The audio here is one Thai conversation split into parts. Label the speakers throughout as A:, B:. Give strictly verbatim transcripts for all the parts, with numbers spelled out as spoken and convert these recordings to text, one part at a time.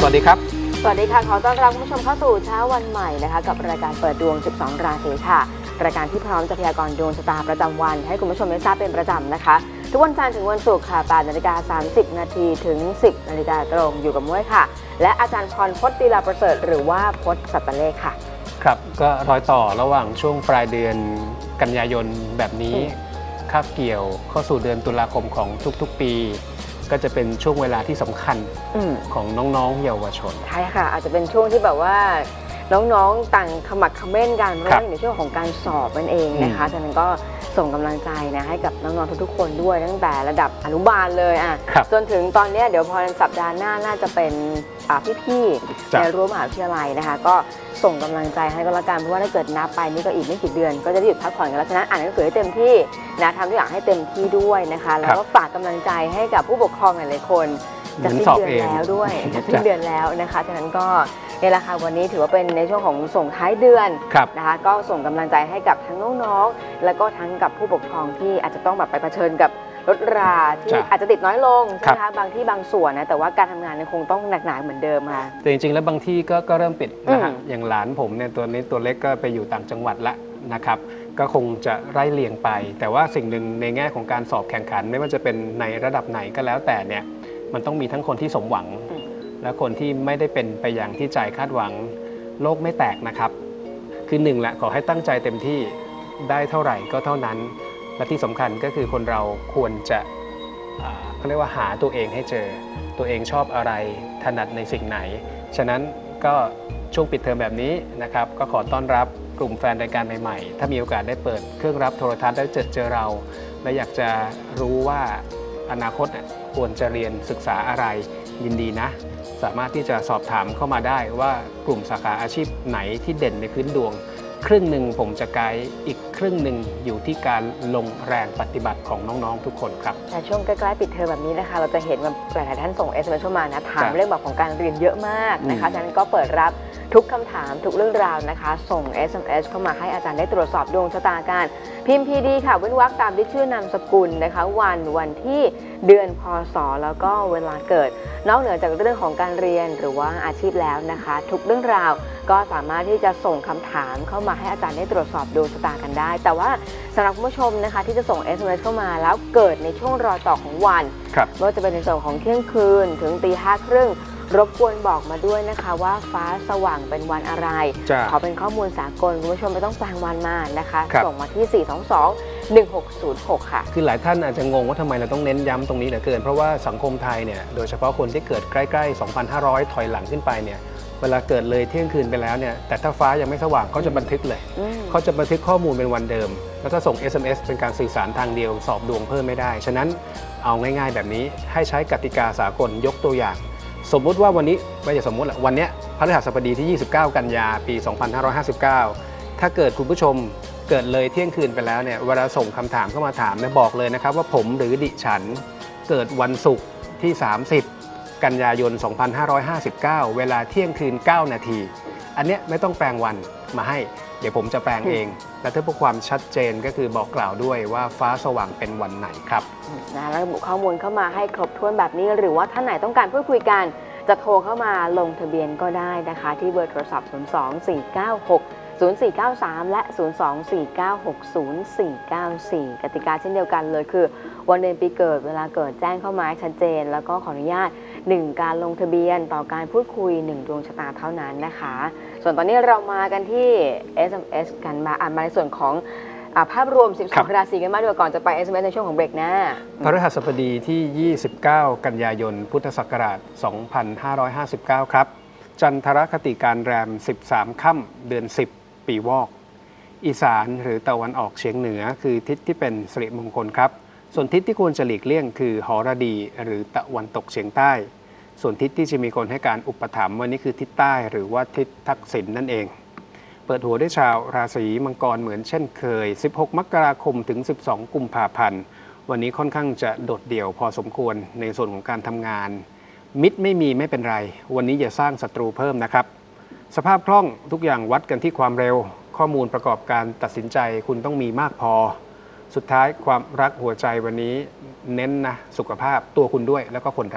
A: วัสดีครับ
B: สวัสดีค่ะขอต้อนรับคุณผู้ชมเข้าสู่เช้าวันใหม่นะคะกับรายการเปิดดวงสิบสองราศีค่ะรายการที่พร้อมจะพยากรณ์ดวงชะตาประจำวันให้คุณผู้ชมได้ทราบเป็นประจำนะคะทุกวันจันทร์ถึงวันศุกร์ค่ะแปดนาฬิกาสามสิบนาทีถึงสิบนาฬิกาตรงอยู่กับม้วยค่ะและอาจารย์พรพจน์ตีลาประเสริฐหรือว่าพจน์สัตเลขค่ะ
A: ครับก็รอยต่อระหว่างช่วงปลายเดือนกันยายนแบบนี้คาบเกี่ยวเข้าสู่เดือนตุลาคมของทุกๆปีก็จะเป็นช่วงเวลาที่สำคัญของน้องๆเยาวชน
B: ใช่ค่ะอาจจะเป็นช่วงที่แบบว่าน้องๆต่างขมักเขม้นกันเพราะว่าในช่วงของการสอบนั่นเองนะคะฉะนั้นก็ส่งกำลังใจนะให้กับน้องๆทุกๆคนด้วยตั้งแต่ระดับอนุบาลเลยอ่ะจนถึงตอนนี้เดี๋ยวพอสัปดาห์หน้าน่าจะเป็นพี่ๆในรั้วมหาวิทยาลัยนะคะก็ส่งกำลังใจให้ก็แล้วกันเพราะว่าถ้าเกิดนับไปนี่ก็อีกไม่กี่เดือนก็จะได้หยุดพักผ่อนกันแล้วฉะนั้นอ่านหนังสือให้เต็มที่นะทำทุกอย่างให้เต็มที่ด้วยนะคะแล้วก็ฝากกำลังใจให้กับผู้ปกครองหลายๆคนจะสิ้นเดือนแล้วด้วยจะสิ้นเดือนแล้วนะคะฉะนั้นก็ในราคาวันนี้ถือว่าเป็นในช่วงของส่งท้ายเดือนนะคะก็ส่งกำลังใจให้กับทั้งน้องๆแล้วก็ทั้งกับผู้ปกครองที่อาจจะต้องแบบไปเผชิญกับรถราที่อาจจะติดน้อยลงใช่ไหมคะบางที่บางส่วนนะแต่ว่าการทำงานยังคงต้องหนักหนาเหมือนเดิมค่ะ
A: แต่จริงๆแล้วบางที่ก็ก็เริ่มปิดนะฮะอย่างหลานผมเนี่ยตัวนี้ตัวเล็กก็ไปอยู่ต่างจังหวัดละนะครับก็คงจะไล่เลียงไปแต่ว่าสิ่งหนึ่งในแง่ของการสอบแข่งขันไม่ว่าจะเป็นในระดับไหนก็แล้วแต่เนี่ยมันต้องมีทั้งคนที่สมหวังและคนที่ไม่ได้เป็นไปอย่างที่ใจคาดหวังโลกไม่แตกนะครับคือหนึ่งแหละขอให้ตั้งใจเต็มที่ได้เท่าไหร่ก็เท่านั้นและที่สำคัญก็คือคนเราควรจะเขาเรียกว่าหาตัวเองให้เจอตัวเองชอบอะไรถนัดในสิ่งไหนฉะนั้นก็ช่วงปิดเทอมแบบนี้นะครับก็ขอต้อนรับกลุ่มแฟนรายการใหม่ๆถ้ามีโอกาสได้เปิดเครื่องรับโทรทัศน์ได้เจอเจอเราและอยากจะรู้ว่าอนาคตควรจะเรียนศึกษาอะไรยินดีนะสามารถที่จะสอบถามเข้ามาได้ว่ากลุ่มสาขาอาชีพไหนที่เด่นในพื้นดวงครึ่งหนึ่งผมจะไกด์อีกครึ่งหนึ่งอยู่ที่การลงแรงปฏิบัติของน้องๆทุกคนครับ
B: แต่ช่วงใกล้ๆปิดเทอมแบบนี้นะคะเราจะเห็นว่าหลายๆท่านส่ง เอส เอ็ม เอส เข้ามานะถามเรื่องแบบของการเรียนเยอะมากนะคะฉะนั้นก็เปิดรับทุกคำถามทุกเรื่องราวนะคะส่ง เอส เอ็ม เอส เข้ามาให้อาจารย์ได้ตรวจสอบดวงชะตาการพิมพ์ พี ดี ค่ะเว้นวรรคตามด้วยชื่อนามสกุลนะคะวันวันที่เดือนพศแล้วก็เวลาเกิดนอกเหนือจากเรื่องของการเรียนหรือว่าอาชีพแล้วนะคะทุกเรื่องราวก็สามารถที่จะส่งคำถามเข้ามาให้อาจารย์ได้ตรวจสอบดวงชะตากันได้แต่ว่าสำหรับคุณผู้ชมนะคะที่จะส่ง เอส เอ็ม เอส เข้ามาแล้วเกิดในช่วงรอยต่อของวันไม่ว่าจะเป็นในส่วนของเที่ยงคืนถึงตีห้าครึ่งรบกวนบอกมาด้วยนะคะว่าฟ้าสว่างเป็นวันอะไรขอเป็นข้อมูลสากลคุณผู้ชมไม่ต้องแปลงวันมานะคะส่งมาที่สี่ สอง สอง หนึ่ง หก ศูนย์ หกค่ะ
A: คือหลายท่านอาจจะงงว่าทำไมเราต้องเน้นย้ำตรงนี้เหลือเกินเพราะว่าสังคมไทยเนี่ยโดยเฉพาะคนที่เกิดใกล้ๆ สองพันห้าร้อย ถอยหลังขึ้นไปเนี่ยเวลาเกิดเลยเที่ยงคืนไปแล้วเนี่ยแต่ถ้าฟ้ายังไม่สว่างเขาจะบันทึกเลยเขาจะบันทึกข้อมูลเป็นวันเดิมแล้วก็ส่ง เอส เอ็ม เอส เป็นการสื่อสารทางเดียวสอบดวงเพิ่มไม่ได้ฉะนั้นเอาง่ายๆแบบนี้ให้ใช้กติกาสากลยกตัวอย่างสมมุติว่าวันนี้ไม่ใช่สมมุติแหละวันนี้พฤหัสบดีที่ยี่สิบเก้ากันยาปีสองพันห้าร้อยห้าสิบเก้าถ้าเกิดคุณผู้ชมเกิดเลยเที่ยงคืนไปแล้วเนี่ยเวลาส่งคำถามเข้ามาถามเนี่ยบอกเลยนะครับว่าผมหรือดิฉันเกิดวันศุกร์ที่สามสิบกันยายนสองพันห้าร้อยห้าสิบเก้าเวลาเที่ยงคืนเก้านาทีอันเนี้ยไม่ต้องแปลงวันมาให้เดี๋ยวผมจะแปลงเองและเพื่อความชัดเจนก็คือบอกกล่าวด้วยว่าฟ้าสว่างเป็นวันไหนครับ
B: นะแล้วระบุข้อมูลเข้ามาให้ครบถ้วนแบบนี้หรือว่าท่านไหนต้องการพูดคุยกันจะโทรเข้ามาลงทะเบียนก็ได้นะคะที่เบอร์โทรศัพท์ศูนย์ สอง สี่ เก้า หก ศูนย์ สี่ เก้า สาม และ ศูนย์ สอง สี่ เก้า หก ศูนย์ สี่ เก้า สี่ กติกาเช่นเดียวกันเลยคือวันเดือนปีเกิดเวลาเกิดแจ้งเข้ามาให้ชัดเจนแล้วก็ขออนุญาตหนึ่งการลงทะเบียนต่อการพูดคุยหนึ่งดวงชะตาเท่านั้นนะคะส่วนตอนนี้เรามากันที่ เอส เอ็ม เอส กันมาอ่านมาในส่วนของภาพรวมสิบสองราศีกันมากดีกว่าก่อนจะไป เอส เอ็ม เอส ในช่วงของเบรกหน้า
A: พฤหัสบดีที่ยี่สิบเก้ากันยายนพุทธศักราชสองพันห้าร้อยห้าสิบเก้าครับจันทรคติการแรมสิบสามค่ำเดือนสิบปีวอกอีสานหรือตะวันออกเฉียงเหนือคือทิศที่เป็นสิริมงคลครับส่วนทิศที่ควรจะหลีกเลี่ยงคือหรดีหรือตะวันตกเฉียงใต้ส่วนทิศที่จะมีคนให้การอุปถัมภ์วันนี้คือทิศใต้หรือว่าทิศทักษิณ นั่นเองเปิดหัวด้วยชาวราศีมังกรเหมือนเช่นเคยสิบหกมกราคมถึงสิบสองกุมภาพันธ์วันนี้ค่อนข้างจะโดดเดี่ยวพอสมควรในส่วนของการทำงานมิตรไม่มีไม่เป็นไรวันนี้อย่าสร้างศัตรูเพิ่มนะครับสภาพคล่องทุกอย่างวัดกันที่ความเร็วข้อมูลประกอบการตัดสินใจคุณต้องมีมากพอสุดท้ายความรักหัวใจวันนี้เน้นนะสุขภาพตัวคุณด้วยแล้วก็คนรัก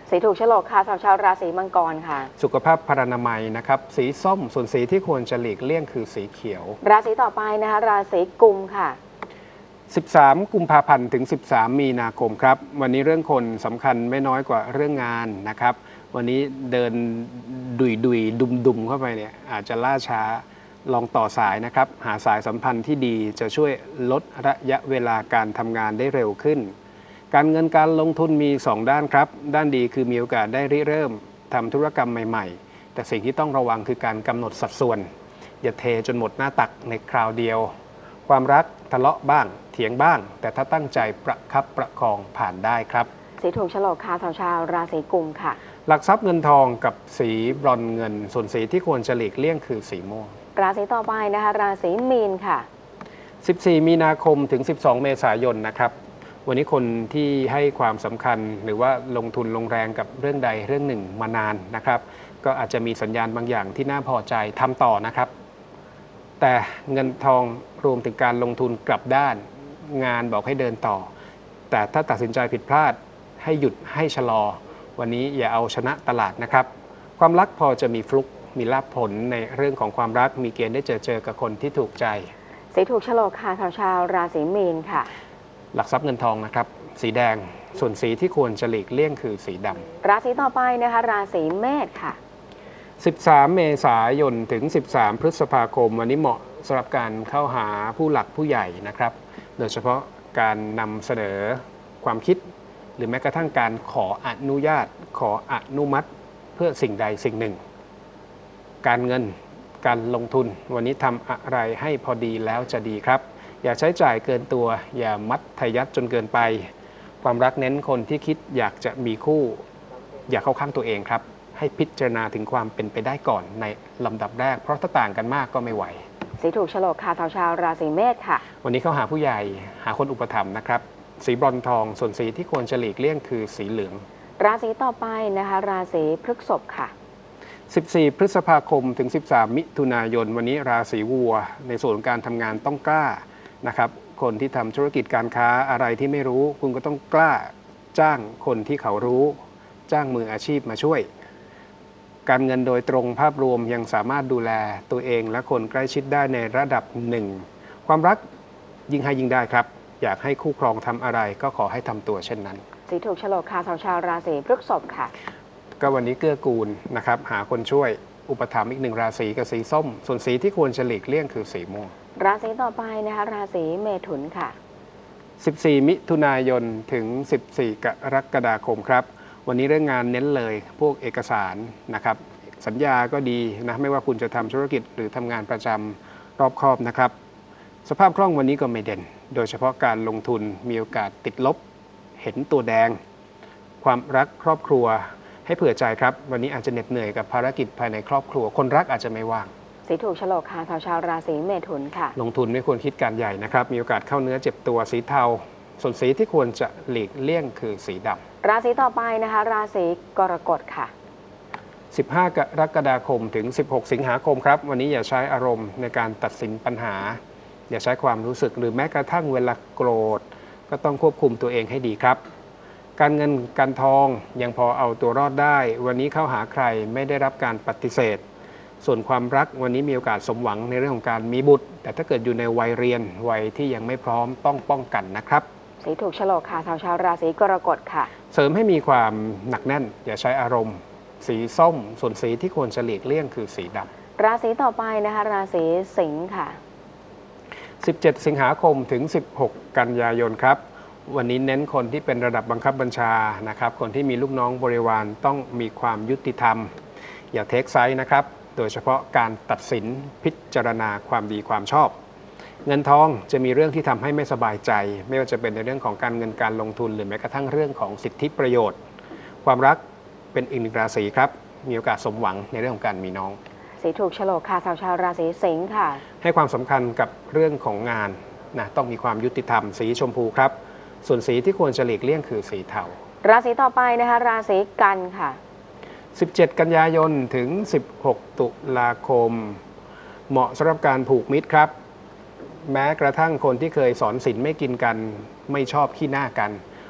B: สีถูกโฉลกค่ะสำหรับชาวราศีมังกรค่ะ
A: สุขภาพพรรณนามัยนะครับสีส้มส่วนสีที่ควรจะหลีกเลี่ยงคือสีเขียว
B: ราศีต่อไปนะคะราศีกุมค่ะ
A: สิบสามกุมภาพันธ์ถึงสิบสามมีนาคมครับวันนี้เรื่องคนสำคัญไม่น้อยกว่าเรื่องงานนะครับวันนี้เดินดุยดุยดุมดุมเข้าไปเนี่ยอาจจะล่าช้าลองต่อสายนะครับหาสายสัมพันธ์ที่ดีจะช่วยลดระยะเวลาการทำงานได้เร็วขึ้นการเงินการลงทุนมีสองด้านครับด้านดีคือมีโอกาสได้ริเริ่มทำธุรกรรมใหม่ๆแต่สิ่งที่ต้องระวังคือการกำหนดสัดส่วนอย่าเทจนหมดหน้าตักในคราวเดียวความรักทะเลาะบ้างเถียงบ้างแต่ถ้าตั้งใจประคับประคองผ่านได้ครับ
B: สีถูกโฉลกค่ะสำหรับชาวราศีกุมค่ะ
A: หลักทรัพย์เงินทองกับสีบรอนซ์เงินส่วนสีที่ควรจะหลีกเลี่ยงคือสีม่วง
B: ราศีต่อไปนะคะราศีมีนค่ะ
A: สิบสี่มีนาคมถึงสิบสองเมษายนนะครับวันนี้คนที่ให้ความสำคัญหรือว่าลงทุนลงแรงกับเรื่องใดเรื่องหนึ่งมานานนะครับก็อาจจะมีสัญญาณบางอย่างที่น่าพอใจทำต่อนะครับแต่เงินทองรวมถึงการลงทุนกลับด้านงานบอกให้เดินต่อแต่ถ้าตัดสินใจผิดพลาดให้หยุดให้ชะลอวันนี้อย่าเอาชนะตลาดนะครับความรักพอจะมีฟลุกมีลาภผลในเรื่องของความรักมีเกณฑ์ได้เจอเจอกับคนที่ถูกใจ
B: สีถูกโฉลกค่ะสำหรับชาวราศีมีนค่ะ
A: หลักทรัพย์เงินทองนะครับสีแดงส่วนสีที่ควรจะหลีกเลี่ยงคือสีด
B: ำราศีต่อไปนะคะราศีเมษค่ะ
A: สิบสามเมษายนถึงสิบสามพฤษภาคมวันนี้เหมาะสำหรับการเข้าหาผู้หลักผู้ใหญ่นะครับโดยเฉพาะการนำเสนอความคิดหรือแม้กระทั่งการขออนุญาตขออนุมัติเพื่อสิ่งใดสิ่งหนึ่งการเงินการลงทุนวันนี้ทำอะไรให้พอดีแล้วจะดีครับอย่าใช้จ่ายเกินตัวอย่ามัดทะยัดจนเกินไปความรักเน้นคนที่คิดอยากจะมีคู่อย่าเข้าข้างตัวเองครับให้พิจารณาถึงความเป็นไปได้ก่อนในลำดับแรกเพราะถ้าต่างกันมากก็ไม่ไหว
B: สีถูกโฉลกค่ะชาวชาวราศีเมษค่ะ
A: วันนี้เข้าหาผู้ใหญ่หาคนอุปถัมภ์นะครับสีบรอนซ์ทองส่วนสีที่ควรจะหลีกเลี่ยงคือสีเหลือง
B: ราศีต่อไปนะคะราศีพฤษภค่ะ
A: สิบสี่พฤษภาคมถึงสิบสามมิถุนายนวันนี้ราศีวัวในส่วนของการทำงานต้องกล้านะครับคนที่ทำธุรกิจการค้าอะไรที่ไม่รู้คุณก็ต้องกล้าจ้างคนที่เขารู้จ้างมืออาชีพมาช่วยการเงินโดยตรงภาพรวมยังสามารถดูแลตัวเองและคนใกล้ชิดได้ในระดับหนึ่งความรักยิ่งให้ยิ่งได้ครับอยากให้คู่ครองทำอะไรก็ขอให้ทำตัวเช่นนั้น
B: สีถูกโฉลกค่ะชาวราศีพฤษภค่ะ
A: ก็วันนี้เกื้อกูลนะครับหาคนช่วยอุปถัมภ์อีกหนึ่งราศีกับสีส้มส่วนสีที่ควรจะหลีกเลี่ยงคือสีม่วง
B: ราศีต่อไปนะคะราศีเมถุนค่ะ
A: สิบสี่มิถุนายนถึงสิบสี่กรกฎาคมครับวันนี้เรื่องงานเน้นเลยพวกเอกสารนะครับสัญญาก็ดีนะไม่ว่าคุณจะทำธุรกิจหรือทำงานประจำรอบคอบนะครับสภาพคล่องวันนี้ก็ไม่เด่นโดยเฉพาะการลงทุนมีโอกาสติดลบเห็นตัวแดงความรักครอบครัวให้เผื่อใจครับวันนี้อาจจะเหน็ดเหนื่อยกับภารกิจภายในครอบครัวคนรักอาจจะไม่ว่าง
B: สีถูกโฉลกค่ะชาวชาวราศีเมถุนค่ะ
A: ลงทุนไม่ควรคิดการใหญ่นะครับมีโอกาสเข้าเนื้อเจ็บตัวสีเทาส่วนสีที่ควรจะหลีกเลี่ยงคือสีด
B: ำราศีต่อไปนะคะราศีกรกฎค่ะ
A: สิบห้ากรกฎาคมถึงสิบหกสิงหาคมครับวันนี้อย่าใช้อารมณ์ในการตัดสินปัญหาอย่าใช้ความรู้สึกหรือแม้กระทั่งเวลาโกรธก็ต้องควบคุมตัวเองให้ดีครับการเงินการทองยังพอเอาตัวรอดได้วันนี้เข้าหาใครไม่ได้รับการปฏิเสธส่วนความรักวันนี้มีโอกาสสมหวังในเรื่องของการมีบุตรแต่ถ้าเกิดอยู่ในวัยเรียนวัยที่ยังไม่พร้อมต้องป้องกันนะครับ
B: สีถูกโฉลกค่ะชาวชาวราศีกรกฎค่ะ
A: เสริมให้มีความหนักแน่นอย่าใช้อารมณ์สีส้มส่วนสีที่ควรจะหลีกเลี่ยงคือสีด
B: ำราศีต่อไปนะคะราศีสิงค์ค่ะ
A: สิบเจ็ดสิงหาคมถึงสิบหกกันยายนครับวันนี้เน้นคนที่เป็นระดับบังคับบัญชานะครับคนที่มีลูกน้องบริวารต้องมีความยุติธรรมอย่าเทคไซส์นะครับโดยเฉพาะการตัดสินพิจารณาความดีความชอบเงินทองจะมีเรื่องที่ทำให้ไม่สบายใจไม่ว่าจะเป็นในเรื่องของการเงินการลงทุนหรือแม้กระทั่งเรื่องของสิทธิประโยชน์ความรักเป็นอีกหนึ่งราศีครับมีโอกาสสมหวังในเรื่องของการมีน้อง
B: สีถูกโฉลกค่ะชาวชาวราศีสิงค์ค่ะ
A: ให้ความสำคัญกับเรื่องของงานนะต้องมีความยุติธรรมสีชมพูครับส่วนสีที่ควรจะหลีกเลี่ยงคือสีเทา
B: ราศีต่อไปนะคะราศีกันค่ะ
A: สิบเจ็ดกันยายนถึงสิบหกตุลาคมเหมาะสำหรับการผูกมิตรครับแม้กระทั่งคนที่เคยสอนศีลไม่กินกันไม่ชอบขี้หน้ากัน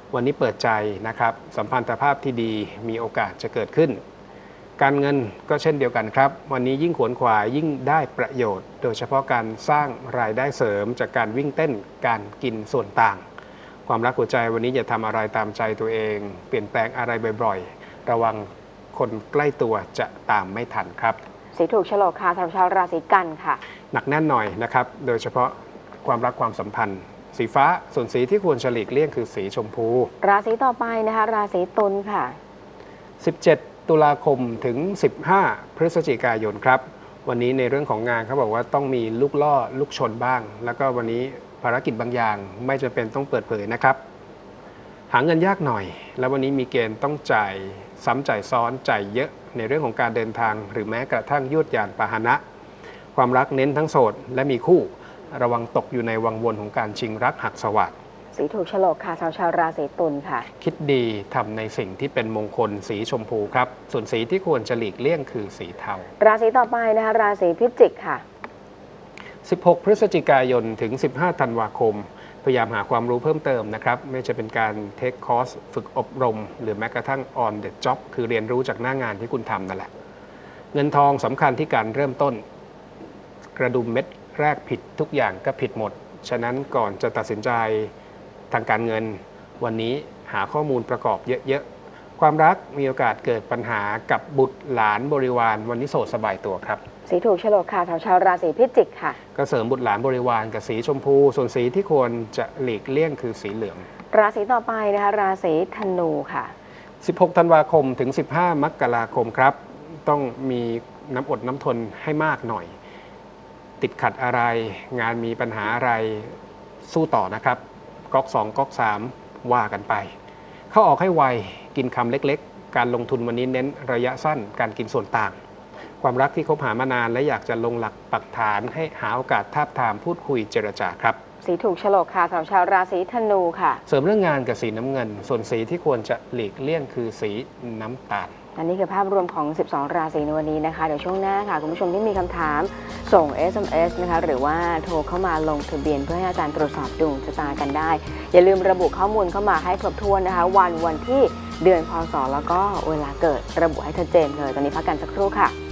A: วันนี้เปิดใจนะครับสัมพันธภาพที่ดีมีโอกาสจะเกิดขึ้นการเงินก็เช่นเดียวกันครับวันนี้ยิ่งขวนขวายยิ่งได้ประโยชน์โดยเฉพาะการสร้างรายได้เสริมจากการวิ่งเต้นการกินส่วนต่างความรักหัวใจวันนี้อย่าทำอะไรตามใจตัวเองเปลี่ยนแปลงอะไรบ่อยๆระวังคนใกล้ตัวจะตามไม่ทันครับ
B: สีถูกโฉลกค่ะสำหรับชาวราศีกันค่ะ
A: หนักแน่นหน่อยนะครับโดยเฉพาะความรักความสัมพันธ์สีฟ้าส่วนสีที่ควรฉลีกเลี่ยงคือสีชมพู
B: ราศีต่อไปนะคะราศีตุลค่ะ
A: สิบเจ็ดตุลาคมถึงสิบห้าพฤศจิกายนครับวันนี้ในเรื่องของงานเขาบอกว่าต้องมีลูกล่อลูกชนบ้างแล้วก็วันนี้ภารกิจบางอย่างไม่จำเป็นต้องเปิดเผยนะครับหาเงินยากหน่อยแล้ววันนี้มีเกณฑ์ต้องจ่ายซ้ำจ่ายซ้อนจ่ายเยอะในเรื่องของการเดินทางหรือแม้กระทั่งยวดยานพาหนะความรักเน้นทั้งโสดและมีคู่ระวังตกอยู่ในวังวนของการชิงรักหักสวัสดิ์
B: สีถูกโฉลกค่ะชาวชาวราศีตุลค่ะ
A: คิดดีทำในสิ่งที่เป็นมงคลสีชมพูครับส่วนสีที่ควรจะหลีกเลี่ยงคือสีเทา
B: ราศีต่อไปนะคะราศีพิจิกค่ะ
A: สิบหกพฤศจิกายนถึงสิบห้าธันวาคมพยายามหาความรู้เพิ่มเติมนะครับไม่จะเป็นการเทคคอร์สฝึกอบรมหรือแม้กระทั่ง on the job คือเรียนรู้จากหน้างานที่คุณทำนั่นแหละเงินทองสำคัญที่การเริ่มต้นกระดุมเม็ดแรกผิดทุกอย่างก็ผิดหมดฉะนั้นก่อนจะตัดสินใจทางการเงินวันนี้หาข้อมูลประกอบเยอะๆความรักมีโอกาสเกิดปัญหากับบุตรหลานบริวารวันนี้โสดสบายตัวครับ
B: สีถูกโฉลกค่ะชาวชาวราศีพิจิกค่ะ
A: ก็เสริมบุตรหลานบริวารกับสีชมพูส่วนสีที่ควรจะหลีกเลี่ยงคือสีเหลือง
B: ราศีต่อไปนะคะราศีธนูค่ะ
A: สิบหกธันวาคมถึงสิบห้ามกราคมครับต้องมีน้ำอดน้ำทนให้มากหน่อยติดขัดอะไรงานมีปัญหาอะไรสู้ต่อนะครับก๊อกสองก๊อกสามว่ากันไปเข้าออกให้ไวกินคำเล็กๆการลงทุนวันนี้เน้นระยะสั้นการกินส่วนต่างความรักที่คบหามานานและอยากจะลงหลักปักฐานให้หาโอกาสทาบทามพูดคุยเจรจาครับ
B: สีถูกโฉลกค่ะสำหรับชาวราศีธนูค่ะ
A: เสริมเรื่องงานกับสีน้ำเงินส่วนสีที่ควรจะหลีกเลี่ยงคือสีน้ำตาล
B: อันนี้คือภาพรวมของสิบสองราศีในวันนี้นะคะเดี๋ยวช่วงหน้าค่ะคุณผู้ชมที่มีคำถามส่ง เอส เอ็ม เอส นะคะหรือว่าโทรเข้ามาลงทะเบียนเพื่อให้อาจารย์ตรวจสอบดวงชะตากันได้อย่าลืมระบุข้อมูลเข้ามาให้ครบถ้วนนะคะวันวันที่เดือนพศแล้วก็เวลาเกิดระบุให้ชัดเจนเลยตอนนี้พักกันสักครู่ค่ะ